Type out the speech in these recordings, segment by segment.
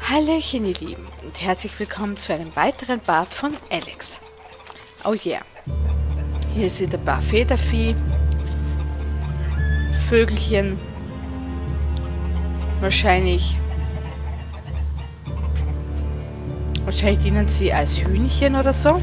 Hallöchen ihr Lieben und herzlich willkommen zu einem weiteren Part von Alex. Oh yeah. Hier sind ein paar Federvieh, Vögelchen, wahrscheinlich dienen sie als Hühnchen oder so.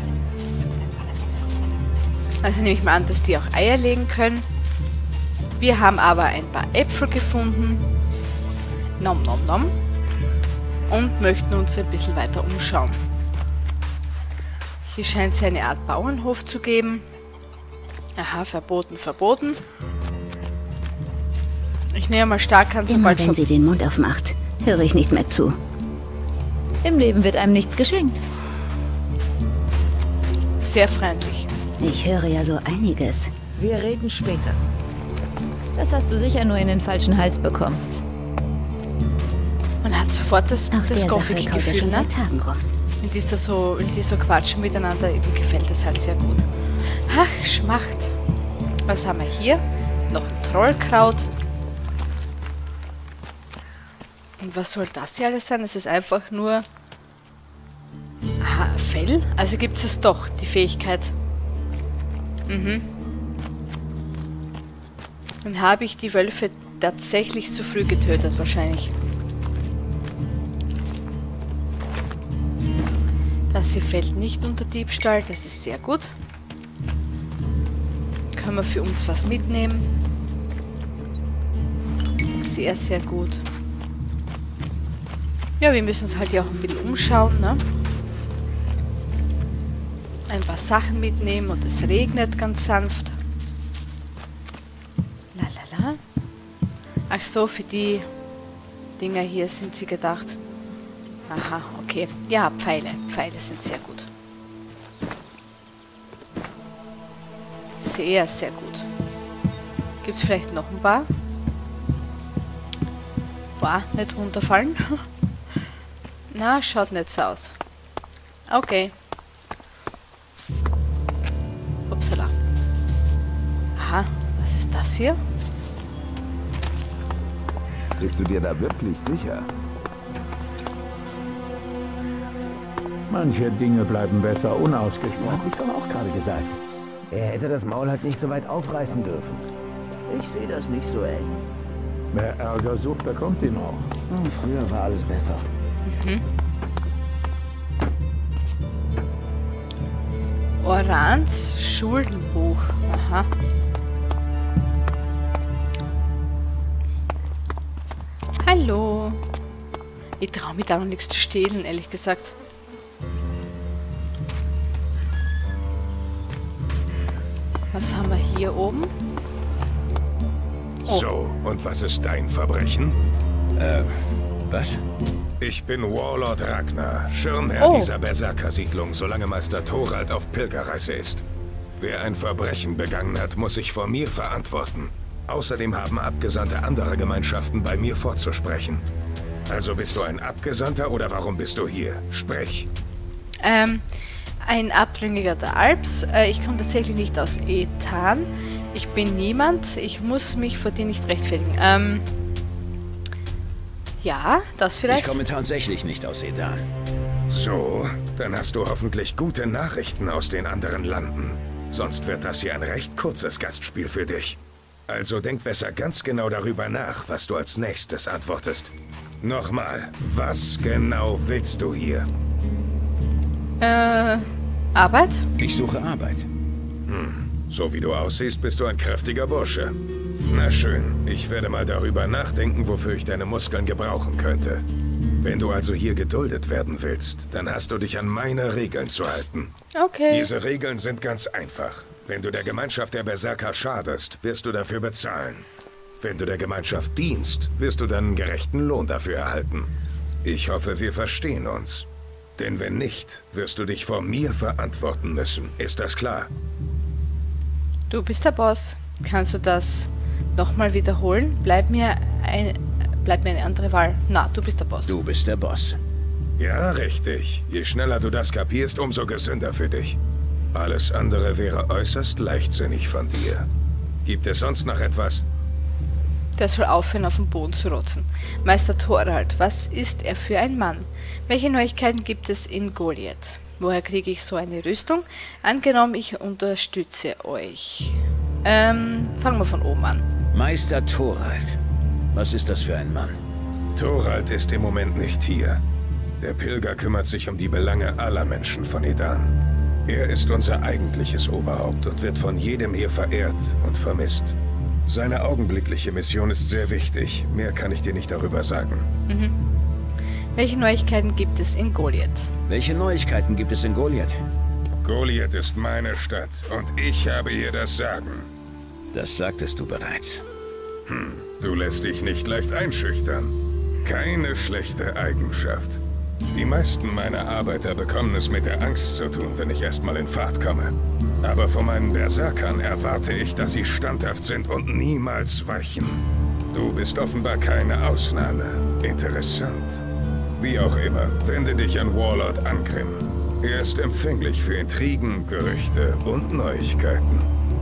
Also nehme ich mal an, dass die auch Eier legen können. Wir haben aber ein paar Äpfel gefunden. Nom nom nom. Und möchten uns ein bisschen weiter umschauen. Hier scheint es eine Art Bauernhof zu geben. Aha, verboten, verboten. Ich nehme mal stark an, sobald... Immer wenn sie den Mund aufmacht, höre ich nicht mehr zu. Im Leben wird einem nichts geschenkt. Sehr freundlich. Ich höre ja so einiges. Wir reden später. Das hast du sicher nur in den falschen Hals bekommen. Man hat sofort das goffige Gefühl, ne? Wenn die so quatschen miteinander, mir gefällt das halt sehr gut. Ach, Schmacht. Was haben wir hier? Noch ein Trollkraut. Und was soll das hier alles sein? Es ist einfach nur... Aha, Fell? Also gibt es doch, die Fähigkeit. Mhm. Dann habe ich die Wölfe tatsächlich zu früh getötet, wahrscheinlich. Das hier fällt nicht unter Diebstahl, das ist sehr gut. Können wir für uns was mitnehmen. Sehr, sehr gut. Ja, wir müssen uns halt ja auch ein bisschen umschauen, ne? Ein paar Sachen mitnehmen und es regnet ganz sanft. Lalala. Ach so, für die Dinger hier sind sie gedacht. Aha, okay. Ja, Pfeile. Pfeile sind sehr gut. Sehr, sehr gut. Gibt es vielleicht noch ein paar? Boah, nicht runterfallen. Na, schaut nicht so aus. Okay. Upsala. Aha, was ist das hier? Bist du dir da wirklich sicher? Manche Dinge bleiben besser unausgesprochen. Hab ich doch auch gerade gesagt. Er hätte das Maul halt nicht so weit aufreißen dürfen. Ich sehe das nicht so eng. Wer Ärger sucht, bekommt ihn auch. Früher war alles besser. Mhm. Orans Schuldenbuch. Aha. Hallo. Ich traue mich da noch nichts zu stehlen, ehrlich gesagt. Was haben wir hier oben? Oh. So, und was ist dein Verbrechen? Was? Ich bin Warlord Ragnar, Schirmherr dieser Berserker-Siedlung, solange Meister Thorald auf Pilgerreise ist. Wer ein Verbrechen begangen hat, muss sich vor mir verantworten. Außerdem haben Abgesandte anderer Gemeinschaften bei mir vorzusprechen. Also bist du ein Abgesandter oder warum bist du hier? Sprech. Ein Abtrünniger der Alps. Ich komme tatsächlich nicht aus Ethan. Ich bin niemand. Ich muss mich vor dir nicht rechtfertigen. Ja, das vielleicht. Ich komme tatsächlich nicht aus Ethan. So, dann hast du hoffentlich gute Nachrichten aus den anderen Landen. Sonst wird das hier ein recht kurzes Gastspiel für dich. Also denk besser ganz genau darüber nach, was du als nächstes antwortest. Nochmal, was genau willst du hier? Arbeit? Ich suche Arbeit. So wie du aussiehst, bist du ein kräftiger Bursche. Na schön, ich werde mal darüber nachdenken, wofür ich deine Muskeln gebrauchen könnte. Wenn du also hier geduldet werden willst, dann hast du dich an meine Regeln zu halten. Okay. Diese Regeln sind ganz einfach. Wenn du der Gemeinschaft der Berserker schadest, wirst du dafür bezahlen. Wenn du der Gemeinschaft dienst, wirst du deinen gerechten Lohn dafür erhalten. Ich hoffe, wir verstehen uns. Denn wenn nicht, wirst du dich vor mir verantworten müssen. Ist das klar? Du bist der Boss. Kannst du das nochmal wiederholen? Bleibt mir eine andere Wahl. Na, du bist der Boss. Du bist der Boss. Ja, richtig. Je schneller du das kapierst, umso gesünder für dich. Alles andere wäre äußerst leichtsinnig von dir. Gibt es sonst noch etwas? Der soll aufhören, auf den Boden zu rotzen. Meister Thorald, was ist er für ein Mann? Welche Neuigkeiten gibt es in Goliath? Woher kriege ich so eine Rüstung? Angenommen, ich unterstütze euch. Fangen wir von oben an. Meister Thorald. Was ist das für ein Mann? Thorald ist im Moment nicht hier. Der Pilger kümmert sich um die Belange aller Menschen von Edan. Er ist unser eigentliches Oberhaupt und wird von jedem hier verehrt und vermisst. Seine augenblickliche Mission ist sehr wichtig. Mehr kann ich dir nicht darüber sagen. Welche Neuigkeiten gibt es in Goliath? Welche Neuigkeiten gibt es in Goliath? Goliath ist meine Stadt und ich habe hier das Sagen. Das sagtest du bereits. Du lässt dich nicht leicht einschüchtern. Keine schlechte Eigenschaft. Die meisten meiner Arbeiter bekommen es mit der Angst zu tun, wenn ich erstmal in Fahrt komme. Aber von meinen Berserkern erwarte ich, dass sie standhaft sind und niemals weichen. Du bist offenbar keine Ausnahme. Interessant. Wie auch immer, wende dich an Warlord Angrim. Er ist empfänglich für Intrigen, Gerüchte und Neuigkeiten.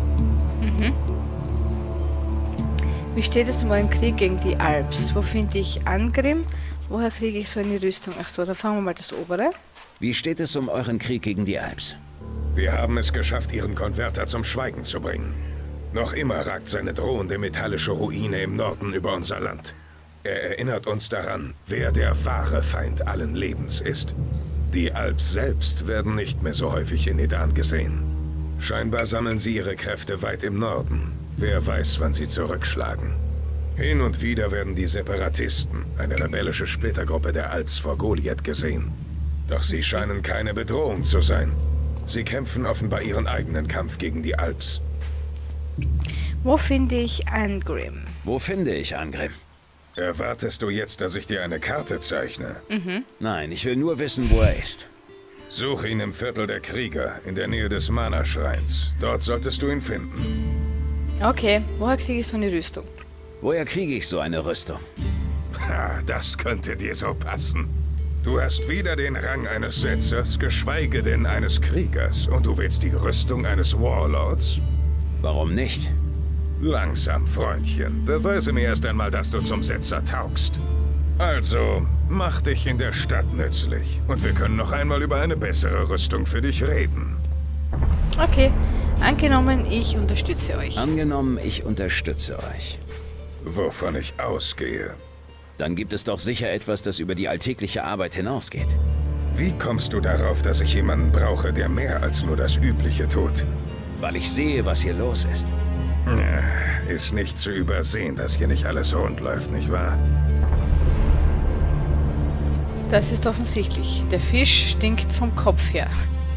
Wie steht es um euren Krieg gegen die Alps? Wo finde ich Angrim? Woher kriege ich so eine Rüstung? Achso, dann fangen wir mal das obere. Wie steht es um euren Krieg gegen die Alps? Wir haben es geschafft, ihren Konverter zum Schweigen zu bringen. Noch immer ragt seine drohende metallische Ruine im Norden über unser Land. Er erinnert uns daran, wer der wahre Feind allen Lebens ist. Die Alps selbst werden nicht mehr so häufig in Edan gesehen. Scheinbar sammeln sie ihre Kräfte weit im Norden. Wer weiß, wann sie zurückschlagen. Hin und wieder werden die Separatisten, eine rebellische Splittergruppe der Alps, vor Goliath gesehen. Doch sie scheinen keine Bedrohung zu sein. Sie kämpfen offenbar ihren eigenen Kampf gegen die Alps. Wo finde ich Angrim? Wo finde ich Angrim? Erwartest du jetzt, dass ich dir eine Karte zeichne? Nein, ich will nur wissen, wo er ist. Such ihn im Viertel der Krieger, in der Nähe des Mana-Schreins. Dort solltest du ihn finden. Okay, woher kriege ich so eine Rüstung? Woher kriege ich so eine Rüstung? Ha, das könnte dir so passen. Du hast weder den Rang eines Setzers, geschweige denn eines Kriegers. Und du willst die Rüstung eines Warlords? Warum nicht? Langsam, Freundchen. Beweise mir erst einmal, dass du zum Setzer taugst. Also, mach dich in der Stadt nützlich. Und wir können noch einmal über eine bessere Rüstung für dich reden. Okay, angenommen, ich unterstütze euch. Angenommen, ich unterstütze euch. Wovon ich ausgehe. Dann gibt es doch sicher etwas, das über die alltägliche Arbeit hinausgeht. Wie kommst du darauf, dass ich jemanden brauche, der mehr als nur das Übliche tut? Weil ich sehe, was hier los ist. Ja, ist nicht zu übersehen, dass hier nicht alles rund läuft, nicht wahr? Das ist offensichtlich. Der Fisch stinkt vom Kopf her.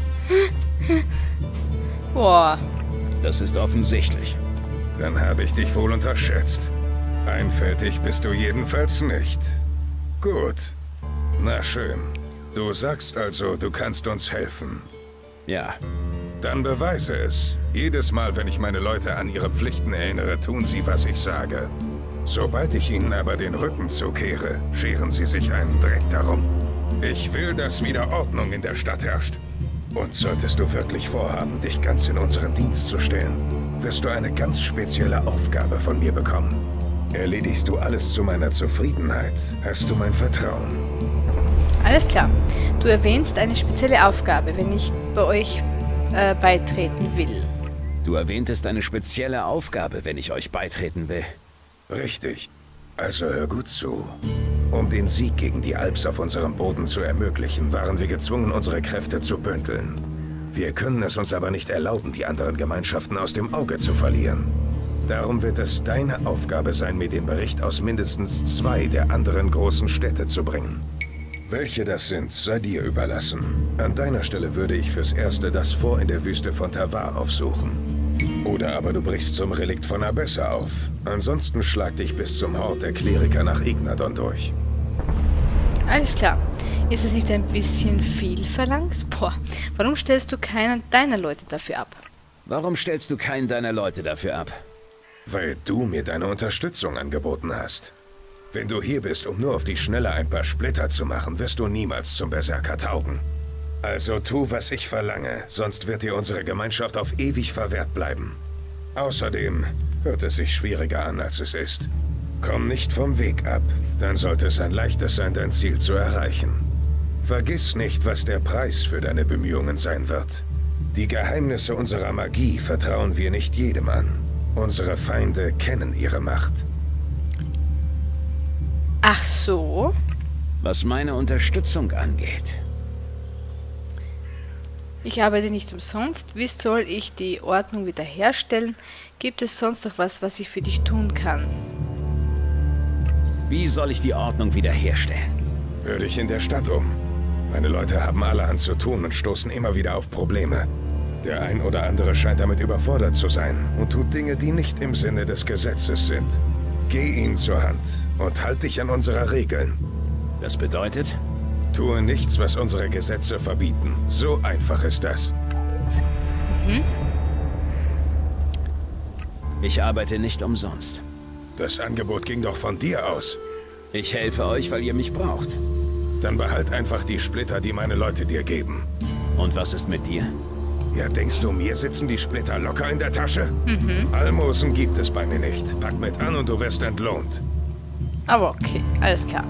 Boah. Das ist offensichtlich. Dann habe ich dich wohl unterschätzt. Einfältig bist du jedenfalls nicht. Gut. Na schön. Du sagst also, du kannst uns helfen. Ja. Dann beweise es. Jedes Mal, wenn ich meine Leute an ihre Pflichten erinnere, tun sie, was ich sage. Sobald ich ihnen aber den Rücken zukehre, scheren sie sich einen Dreck darum. Ich will, dass wieder Ordnung in der Stadt herrscht. Und solltest du wirklich vorhaben, dich ganz in unseren Dienst zu stellen, wirst du eine ganz spezielle Aufgabe von mir bekommen. Erledigst du alles zu meiner Zufriedenheit, hast du mein Vertrauen. Alles klar. Du erwähnst eine spezielle Aufgabe, wenn ich bei euch beitreten will. Du erwähntest eine spezielle Aufgabe, wenn ich euch beitreten will. Richtig. Also hör gut zu. Um den Sieg gegen die Alps auf unserem Boden zu ermöglichen, waren wir gezwungen, unsere Kräfte zu bündeln. Wir können es uns aber nicht erlauben, die anderen Gemeinschaften aus dem Auge zu verlieren. Darum wird es deine Aufgabe sein, mir den Bericht aus mindestens 2 der anderen großen Städte zu bringen. Welche das sind, sei dir überlassen. An deiner Stelle würde ich fürs Erste das Fort in der Wüste von Tavar aufsuchen. Oder aber du brichst zum Relikt von Abessa auf. Ansonsten schlag dich bis zum Hort der Kleriker nach Ignadon durch. Alles klar. Ist es nicht ein bisschen viel verlangt? Boah, warum stellst du keinen deiner Leute dafür ab? Warum stellst du keinen deiner Leute dafür ab? Weil du mir deine Unterstützung angeboten hast. Wenn du hier bist, um nur auf die Schnelle ein paar Splitter zu machen, wirst du niemals zum Berserker taugen. Also tu, was ich verlange, sonst wird dir unsere Gemeinschaft auf ewig verwehrt bleiben. Außerdem hört es sich schwieriger an, als es ist. Komm nicht vom Weg ab, dann sollte es ein leichtes sein, dein Ziel zu erreichen. Vergiss nicht, was der Preis für deine Bemühungen sein wird. Die Geheimnisse unserer Magie vertrauen wir nicht jedem an. Unsere Feinde kennen ihre Macht. Ach so. Was meine Unterstützung angeht. Ich arbeite nicht umsonst. Wie soll ich die Ordnung wiederherstellen? Gibt es sonst noch was, was ich für dich tun kann? Wie soll ich die Ordnung wiederherstellen? Hör dich in der Stadt um. Meine Leute haben allerhand zu tun und stoßen immer wieder auf Probleme. Der ein oder andere scheint damit überfordert zu sein und tut Dinge, die nicht im Sinne des Gesetzes sind. Geh ihnen zur Hand und halt dich an unsere Regeln. Das bedeutet? Tue nichts, was unsere Gesetze verbieten. So einfach ist das. Ich arbeite nicht umsonst. Das Angebot ging doch von dir aus. Ich helfe euch, weil ihr mich braucht. Dann behalt einfach die Splitter, die meine Leute dir geben. Und was ist mit dir? Ja, denkst du, mir sitzen die Splitter locker in der Tasche? Almosen gibt es bei mir nicht. Pack mit an und du wirst entlohnt. Aber okay, alles klar.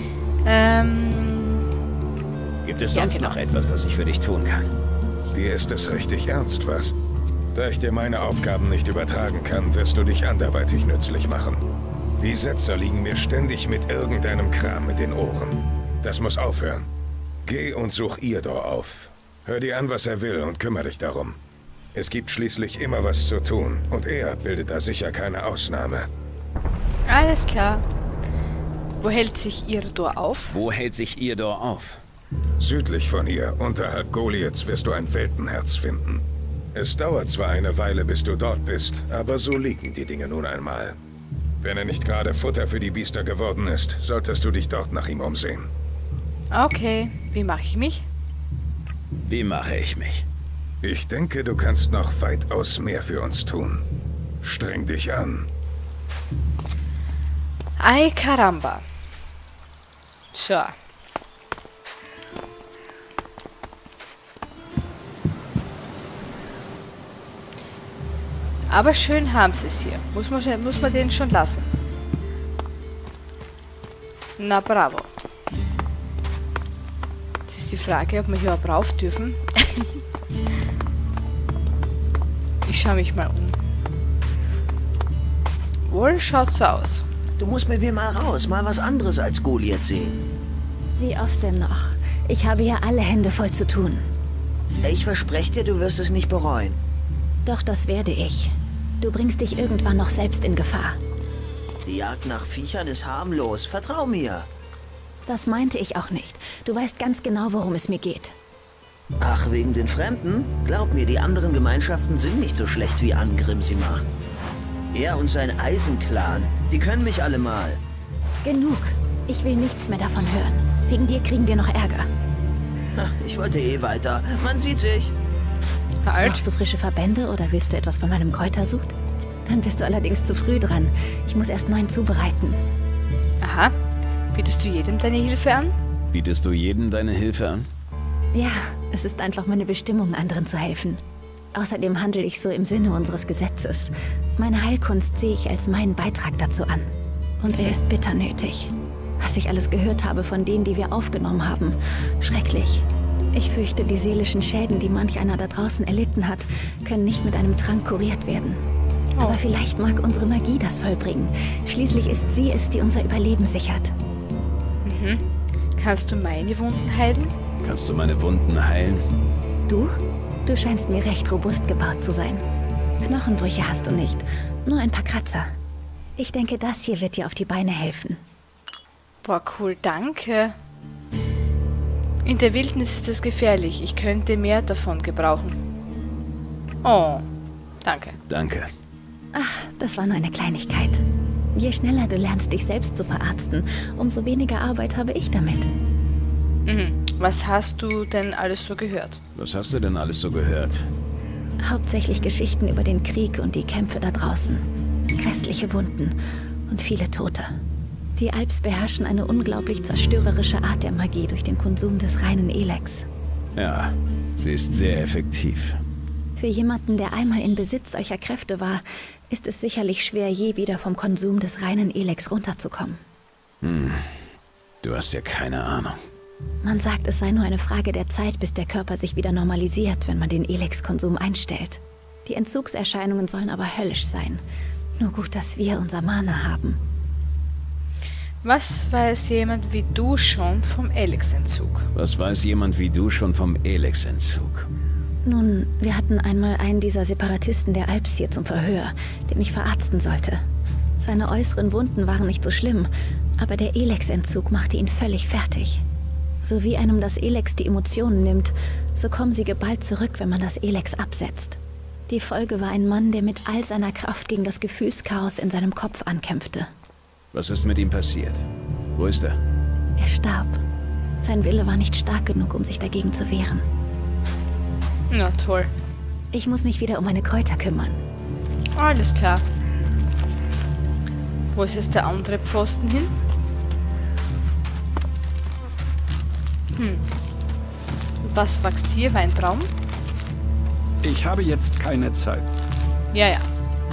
Gibt es Ja, sonst genau. noch etwas, das ich für dich tun kann? Dir ist es richtig ernst, was? Da ich dir meine Aufgaben nicht übertragen kann, wirst du dich anderweitig nützlich machen. Die Setzer liegen mir ständig mit irgendeinem Kram mit den Ohren. Das muss aufhören. Geh und such Irdor auf. Hör dir an, was er will und kümmere dich darum. Es gibt schließlich immer was zu tun und er bildet da sicher keine Ausnahme. Alles klar. Wo hält sich Irdor auf? Wo hält sich Irdor auf? Südlich von hier, unterhalb Goliaths, wirst du ein Weltenherz finden. Es dauert zwar eine Weile, bis du dort bist, aber so liegen die Dinge nun einmal. Wenn er nicht gerade Futter für die Biester geworden ist, solltest du dich dort nach ihm umsehen. Okay, wie mache ich mich? Wie mache ich mich? Ich denke, du kannst noch weitaus mehr für uns tun. Streng dich an. Ay caramba. So. Aber schön haben sie es hier. Muss man den schon lassen. Na bravo. Jetzt ist die Frage, ob wir hier überhaupt rauf dürfen. Ich schaue mich mal um. Wohl schaut's so aus. Du musst mit mir mal raus, mal was anderes als Goliath sehen. Wie oft denn noch? Ich habe hier alle Hände voll zu tun. Ich verspreche dir, du wirst es nicht bereuen. Doch das werde ich. Du bringst dich irgendwann noch selbst in Gefahr. Die Jagd nach Viechern ist harmlos, vertrau mir. Das meinte ich auch nicht. Du weißt ganz genau, worum es mir geht. Ach, wegen den Fremden? Glaub mir, die anderen Gemeinschaften sind nicht so schlecht, wie Angrim sie macht. Er und sein Eisenclan, die können mich alle mal. Genug. Ich will nichts mehr davon hören. Wegen dir kriegen wir noch Ärger. Ha, ich wollte eh weiter. Man sieht sich. Halt. Brauchst du frische Verbände oder willst du etwas von meinem Kräutersud? Dann bist du allerdings zu früh dran. Ich muss erst 9 zubereiten. Aha. Bietest du jedem deine Hilfe an? Bietest du jedem deine Hilfe an? Ja, es ist einfach meine Bestimmung, anderen zu helfen. Außerdem handle ich so im Sinne unseres Gesetzes. Meine Heilkunst sehe ich als meinen Beitrag dazu an. Und er ist bitter nötig. Was ich alles gehört habe von denen, die wir aufgenommen haben. Schrecklich. Ich fürchte, die seelischen Schäden, die manch einer da draußen erlitten hat, können nicht mit einem Trank kuriert werden. Aber vielleicht mag unsere Magie das vollbringen. Schließlich ist sie es, die unser Überleben sichert. Kannst du meine Wunden heilen? Kannst du meine Wunden heilen? Du? Du scheinst mir recht robust gebaut zu sein. Knochenbrüche hast du nicht, nur ein paar Kratzer. Ich denke, das hier wird dir auf die Beine helfen. Boah, cool, danke. In der Wildnis ist es gefährlich. Ich könnte mehr davon gebrauchen. Oh, danke. Danke. Ach, das war nur eine Kleinigkeit. Je schneller du lernst, dich selbst zu verarzten, umso weniger Arbeit habe ich damit. Was hast du denn alles so gehört? Was hast du denn alles so gehört? Hauptsächlich Geschichten über den Krieg und die Kämpfe da draußen. Grässliche Wunden und viele Tote. Die Alps beherrschen eine unglaublich zerstörerische Art der Magie durch den Konsum des reinen Elex. Ja, sie ist sehr effektiv. Für jemanden, der einmal in Besitz solcher Kräfte war, ist es sicherlich schwer, je wieder vom Konsum des reinen Elex runterzukommen. Du hast ja keine Ahnung. Man sagt, es sei nur eine Frage der Zeit, bis der Körper sich wieder normalisiert, wenn man den Elex-Konsum einstellt. Die Entzugserscheinungen sollen aber höllisch sein. Nur gut, dass wir unser Mana haben. Was weiß jemand wie du schon vom Elex-Entzug? Was weiß jemand wie du schon vom Elex-Entzug? Nun, wir hatten einmal einen dieser Separatisten der Alps hier zum Verhör, den ich verarzten sollte. Seine äußeren Wunden waren nicht so schlimm, aber der Elex-Entzug machte ihn völlig fertig. So wie einem das Elex die Emotionen nimmt, so kommen sie geballt zurück, wenn man das Elex absetzt. Die Folge war ein Mann, der mit all seiner Kraft gegen das Gefühlschaos in seinem Kopf ankämpfte. Was ist mit ihm passiert? Wo ist er? Er starb. Sein Wille war nicht stark genug, um sich dagegen zu wehren. Na toll. Ich muss mich wieder um meine Kräuter kümmern. Alles klar. Wo ist jetzt der andere Pfosten hin? Was wächst hier? Weintraum? Ich habe jetzt keine Zeit. Ja, ja.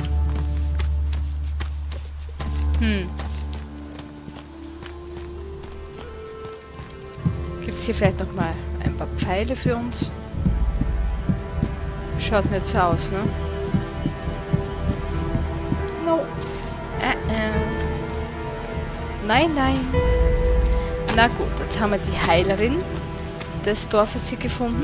Gibt's hier vielleicht noch mal ein paar Pfeile für uns? Schaut nicht so aus, ne? No. Nein, nein. Na gut, jetzt haben wir die Heilerin des Dorfes hier gefunden.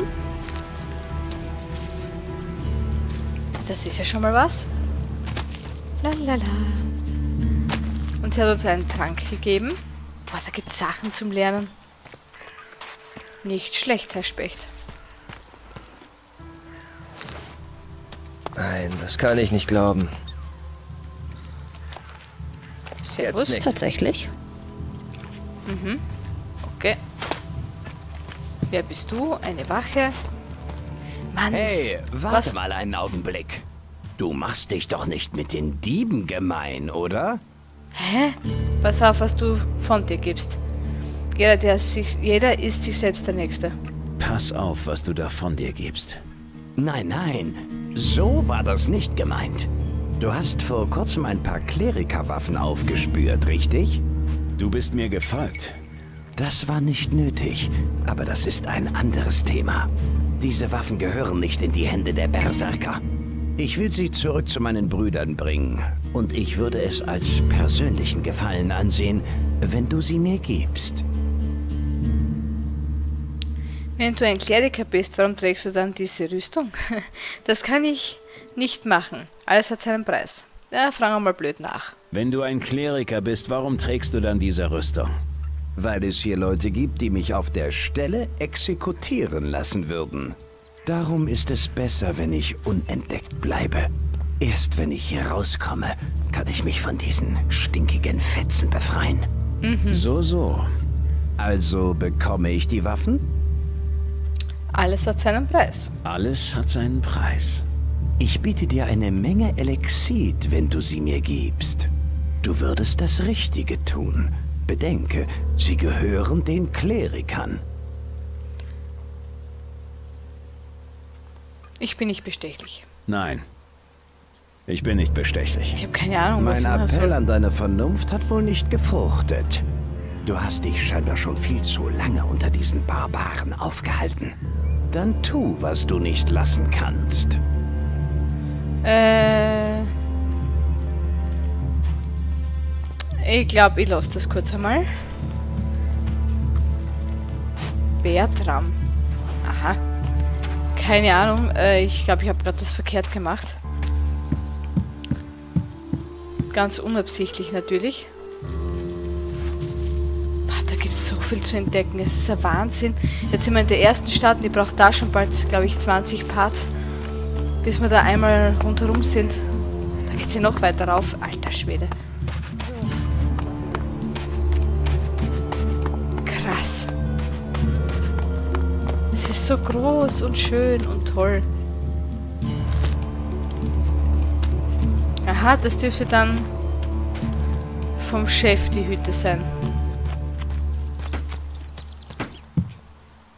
Das ist ja schon mal was. Lalala. Und sie hat uns einen Trank gegeben. Boah, da gibt es Sachen zum Lernen. Nicht schlecht, Herr Specht. Nein, das kann ich nicht glauben. Servus. Nicht. Tatsächlich? Okay. Wer bist du? Eine Wache? Mann, Hey, warte was? mal einen Augenblick. Du machst dich doch nicht mit den Dieben gemein, oder? Hä? Pass auf, was du von dir gibst. Jeder ist sich selbst der Nächste. Pass auf, was du da von dir gibst. Nein, nein, so war das nicht gemeint. Du hast vor kurzem ein paar Klerikerwaffen aufgespürt, richtig? Du bist mir gefolgt. Das war nicht nötig, aber das ist ein anderes Thema. Diese Waffen gehören nicht in die Hände der Berserker. Ich will sie zurück zu meinen Brüdern bringen. Und ich würde es als persönlichen Gefallen ansehen, wenn du sie mir gibst. Wenn du ein Kleriker bist, warum trägst du dann diese Rüstung? Das kann ich nicht machen. Alles hat seinen Preis. Ja, fragen wir mal blöd nach. Wenn du ein Kleriker bist, warum trägst du dann diese Rüstung? Weil es hier Leute gibt, die mich auf der Stelle exekutieren lassen würden. Darum ist es besser, wenn ich unentdeckt bleibe. Erst wenn ich hier rauskomme, kann ich mich von diesen stinkigen Fetzen befreien. So. Also bekomme ich die Waffen? Alles hat seinen Preis. Alles hat seinen Preis. Ich biete dir eine Menge Elexit, wenn du sie mir gibst. Du würdest das Richtige tun. Bedenke, sie gehören den Klerikern. Ich bin nicht bestechlich. Nein. Ich bin nicht bestechlich. Ich habe keine Ahnung, was Mein ich machen Appell soll. an deine Vernunft hat wohl nicht gefruchtet. Du hast dich scheinbar schon viel zu lange unter diesen Barbaren aufgehalten. Dann tu, was du nicht lassen kannst. Ich glaube, ich lasse das kurz einmal. Bertram. Aha. Keine Ahnung. Ich glaube, ich habe gerade das verkehrt gemacht. Ganz unabsichtlich natürlich. Da gibt es so viel zu entdecken. Es ist ein Wahnsinn. Jetzt sind wir in der ersten Stadt und ich brauche da schon bald, glaube ich, 20 Parts, bis wir da einmal rundherum sind. Da geht es ja noch weiter rauf. Alter Schwede. Krass. Es ist so groß und schön und toll. Aha, das dürfte dann vom Chef die Hütte sein.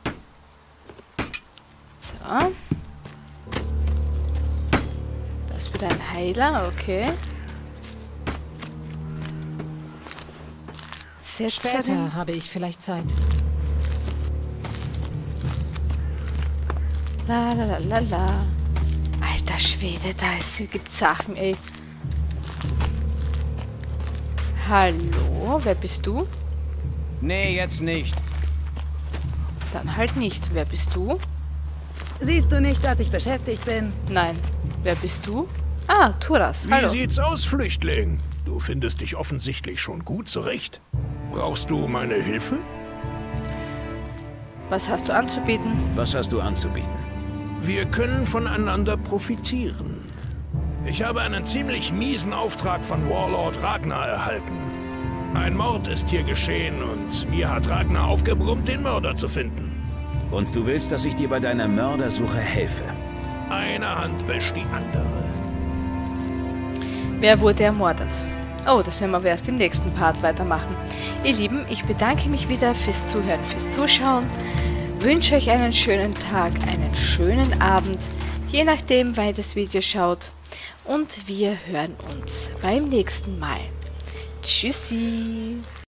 So. Das wieder ein Heiler, okay. Später habe ich vielleicht Zeit. La la la la la. Alter Schwede, gibt's Sachen, ey. Hallo, wer bist du? Nee, jetzt nicht. Dann halt nicht. Wer bist du? Siehst du nicht, dass ich beschäftigt bin? Nein. Wer bist du? Ah, Turas. Hallo. Wie sieht's aus, Flüchtling? Du findest dich offensichtlich schon gut zurecht. Brauchst du meine Hilfe? Was hast du anzubieten? Was hast du anzubieten? Wir können voneinander profitieren. Ich habe einen ziemlich miesen Auftrag von Warlord Ragnar erhalten. Ein Mord ist hier geschehen und mir hat Ragnar aufgebrummt, den Mörder zu finden. Und du willst, dass ich dir bei deiner Mördersuche helfe? Eine Hand wäscht die andere. Wer wurde ermordet? Oh, das werden wir erst im nächsten Part weitermachen. Ihr Lieben, ich bedanke mich wieder fürs Zuhören, fürs Zuschauen. Wünsche euch einen schönen Tag, einen schönen Abend, je nachdem, wann ihr das Video schaut. Und wir hören uns beim nächsten Mal. Tschüssi!